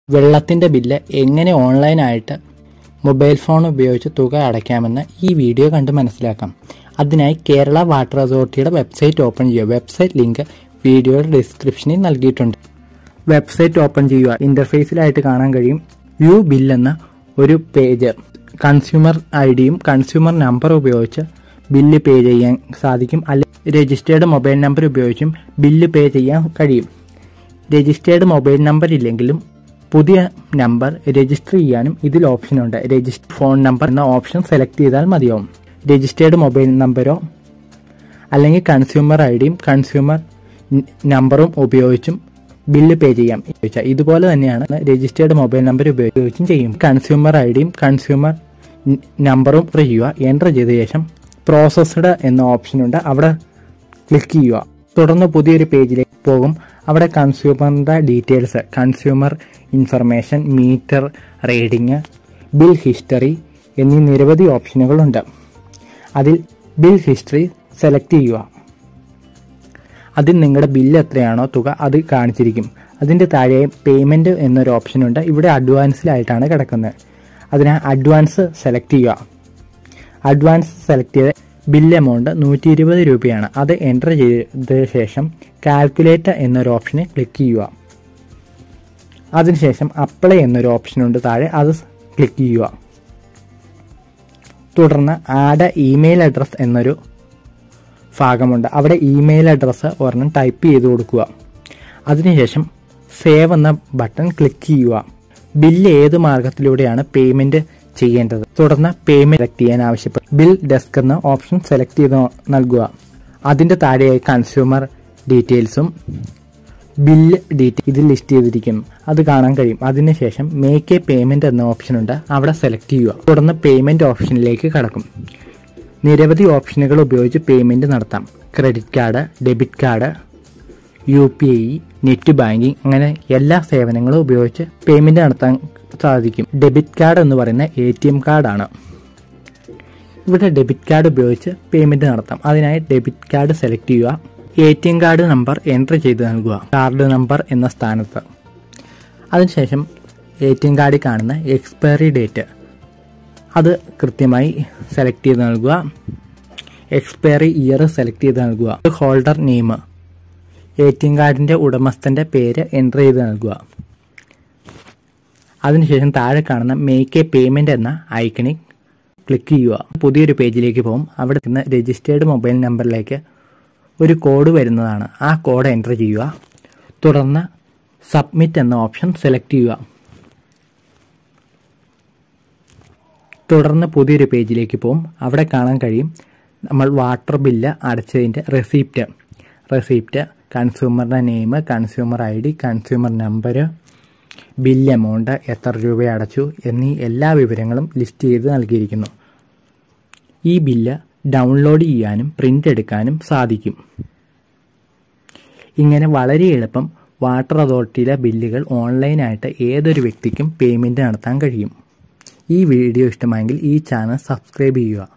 വെള്ളത്തിൻ്റെ ബില്ല് എങ്ങനെ ഓൺലൈനായിട്ട് മൊബൈൽ ഫോൺ ഉപയോഗിച്ച് തുക അടയ്ക്കാമെന്ന് ഈ വീഡിയോ കണ്ട് മനസ്സിലാക്കാം. അതിനായി കേരള വാട്ടർ അതോറിറ്റിയുടെ വെബ്സൈറ്റ് ഓപ്പൺ ചെയ്യുക. വെബ്സൈറ്റ് ലിങ്ക് വീഡിയോയുടെ ഡിസ്ക്രിപ്ഷനിൽ നൽകിയിട്ടുണ്ട്. വെബ്സൈറ്റ് ഓപ്പൺ ചെയ്യുക. ഇന്റർഫേസിലായിട്ട് കാണാൻ കഴിയും വ്യൂ ബിൽ എന്ന ഒരു പേജ്. കൺസ്യൂമർ ഐഡിയും കൺസ്യൂമർ നമ്പറും ഉപയോഗിച്ച് ബില്ല് പേ ചെയ്യാൻ സാധിക്കും. അല്ലെങ്കിൽ രജിസ്റ്റേർഡ് മൊബൈൽ നമ്പർ ഉപയോഗിച്ചും ബില്ല് പേ ചെയ്യാൻ കഴിയും. രജിസ്റ്റേർഡ് മൊബൈൽ നമ്പർ ഇല്ലെങ്കിലും പുതിയ നമ്പർ രജിസ്റ്റർ ചെയ്യാനും ഇതിൽ ഓപ്ഷനുണ്ട്. രജിസ്റ്റർ ഫോൺ നമ്പർ എന്ന ഓപ്ഷൻ സെലക്ട് ചെയ്താൽ മതിയാവും. രജിസ്റ്റേർഡ് മൊബൈൽ നമ്പറോ അല്ലെങ്കിൽ കൺസ്യൂമർ ഐഡിയും കൺസ്യൂമർ നമ്പറും ഉപയോഗിച്ചും ബില്ല് പേ ചെയ്യാം. ഇതുപോലെ തന്നെയാണ് രജിസ്റ്റേർഡ് മൊബൈൽ നമ്പർ ഉപയോഗിച്ചും ചെയ്യും. കൺസ്യൂമർ ഐഡിയും കൺസ്യൂമർ നമ്പറും എൻ്റർ ചെയ്ത ശേഷം പ്രോസസ്ഡ് എന്ന ഓപ്ഷനുണ്ട്, അവിടെ ക്ലിക്ക് ചെയ്യുക. തുടർന്ന് പുതിയൊരു പേജിലേക്ക് പോകും. അവിടെ കൺസ്യൂമറിൻ്റെ details, consumer information, meter reading, bill history എന്നീ നിരവധി ഓപ്ഷനുകളുണ്ട്. അതിൽ ബിൽ ഹിസ്റ്ററി സെലക്ട് ചെയ്യുക. അതിൽ നിങ്ങളുടെ ബില്ല് എത്രയാണോ തുക അത് കാണിച്ചിരിക്കും. അതിൻ്റെ താഴെ പേയ്മെൻറ്റ് എന്നൊരു ഓപ്ഷനുണ്ട്. ഇവിടെ അഡ്വാൻസിലായിട്ടാണ് കിടക്കുന്നത്. അതിനാൽ അഡ്വാൻസ് സെലക്ട് ചെയ്യുക. അഡ്വാൻസ് സെലക്ട് ചെയ്ത് ബിൽ എമൗണ്ട് 120 രൂപയാണ്. അത് എൻ്റർ ചെയ്ത ശേഷം കാൽക്കുലേറ്റ് എന്നൊരു ഓപ്ഷനിൽ ക്ലിക്ക് ചെയ്യുക. അതിനുശേഷം അപ്ലൈ എന്നൊരു ഓപ്ഷനുണ്ട് താഴെ, അത് ക്ലിക്ക് ചെയ്യുക. തുടർന്ന് ആഡ് ഇമെയിൽ അഡ്രസ് എന്നൊരു ഭാഗമുണ്ട്. അവിടെ ഇമെയിൽ അഡ്രസ്സ് ഒരെണ്ണം ടൈപ്പ് ചെയ്ത് കൊടുക്കുക. അതിനുശേഷം സേവ് എന്ന ബട്ടൺ ക്ലിക്ക് ചെയ്യുക. ബില്ല് ഏത് മാർഗത്തിലൂടെയാണ് പേയ്മെൻറ്റ് ചെയ്യേണ്ടത്. തുടർന്ന് പേയ്മെൻറ്റ് സെലക്ട് ചെയ്യാൻ ആവശ്യപ്പെടും. ബിൽ ഡെസ്ക് എന്ന ഓപ്ഷൻ സെലക്ട് ചെയ്ത് നൽകുക. അതിൻ്റെ താഴെയായി കൺസ്യൂമർ ഡീറ്റെയിൽസും ബില്ല് ഡീറ്റെയിൽ ഇതിൽ ലിസ്റ്റ് ചെയ്തിരിക്കും, അത് കാണാൻ കഴിയും. അതിനുശേഷം മേക്ക് എ പേയ്മെൻറ്റ് എന്ന ഓപ്ഷനുണ്ട്, അവിടെ സെലക്ട് ചെയ്യുക. തുടർന്ന് പേയ്മെൻറ്റ് ഓപ്ഷനിലേക്ക് കടക്കും. നിരവധി ഓപ്ഷനുകൾ ഉപയോഗിച്ച് പേയ്മെൻറ്റ് നടത്താം. Credit card, debit card, UPI, net banking, അങ്ങനെ എല്ലാ സേവനങ്ങളും ഉപയോഗിച്ച് പേയ്മെൻറ്റ് നടത്താൻ സാധിക്കും. ഡെബിറ്റ് കാർഡ് എന്ന് പറയുന്ന ATM കാർഡാണ്. ഇവിടെ ഡെബിറ്റ് കാർഡ് ഉപയോഗിച്ച് പേയ്മെൻറ്റ് നടത്താം. അതിനായി ഡെബിറ്റ് കാർഡ് സെലക്ട് ചെയ്യുക. ATM കാർഡ് നമ്പർ എൻ്റർ ചെയ്ത് നൽകുക കാർഡ് നമ്പർ എന്ന സ്ഥാനത്ത്. അതിനുശേഷം ATM കാർഡിൽ കാണുന്ന എക്സ്പയറി ഡേറ്റ് അത് കൃത്യമായി സെലക്ട് ചെയ്ത് നൽകുക. എക്സ്പയറി ഇയർ സെലക്ട് ചെയ്ത് നൽകുക. ഹോൾഡർ നെയിം, ATM കാർഡിൻ്റെ ഉടമസ്ഥൻ്റെ പേര് എൻ്റർ ചെയ്ത് നൽകുക. അതിനുശേഷം താഴെ കാണുന്ന മേക്ക് എ പേയ്മെൻറ്റ് എന്ന ഐക്കണിൽ ക്ലിക്ക് ചെയ്യുക. പുതിയൊരു പേജിലേക്ക് പോകും. അവിടെ നിന്ന് രജിസ്റ്റേർഡ് മൊബൈൽ നമ്പറിലേക്ക് ഒരു കോഡ് വരുന്നതാണ്. ആ കോഡ് എൻ്റർ ചെയ്യുക. തുടർന്ന് സബ്മിറ്റ് എന്ന ഓപ്ഷൻ സെലക്ട് ചെയ്യുക. തുടർന്ന് പുതിയൊരു പേജിലേക്ക് പോകും. അവിടെ കാണാൻ കഴിയും നമ്മൾ വാട്ടർ ബില്ല് അടച്ചതിൻ്റെ റെസിപ്റ്റ്, കൺസ്യൂമറുടെ name, consumer ID, consumer number, bill amount, എത്ര രൂപ അടച്ചു എന്നീ എല്ലാ വിവരങ്ങളും ലിസ്റ്റ് ചെയ്ത് നൽകിയിരിക്കുന്നു. ഈ ബില്ല് ഡൗൺലോഡ് ചെയ്യാനും പ്രിൻ്റ് എടുക്കാനും സാധിക്കും. ഇങ്ങനെ വളരെ എളുപ്പം വാട്ടർ അതോറിറ്റിയിലെ ബില്ലുകൾ ഓൺലൈനായിട്ട് ഏതൊരു വ്യക്തിക്കും പേയ്മെൻറ്റ് നടത്താൻ കഴിയും. ഈ വീഡിയോ ഇഷ്ടമായെങ്കിൽ ഈ ചാനൽ സബ്സ്ക്രൈബ് ചെയ്യുക.